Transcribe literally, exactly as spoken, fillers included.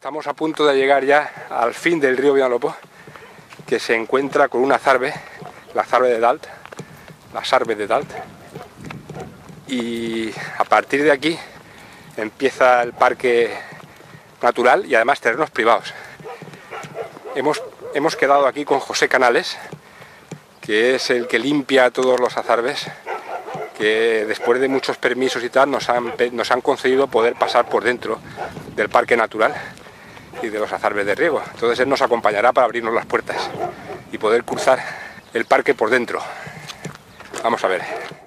Estamos a punto de llegar ya al fin del río Vinalopó, que se encuentra con una zarbe, la zarbe de Dalt, la sarbe de Dalt, y a partir de aquí empieza el parque natural y además terrenos privados. Hemos, hemos quedado aquí con José Canales, que es el que limpia todos los azarbes, que después de muchos permisos y tal nos han, nos han concedido poder pasar por dentro del parque natural y de los azarbes de riego. Entonces él nos acompañará para abrirnos las puertas y poder cruzar el parque por dentro. Vamos a ver.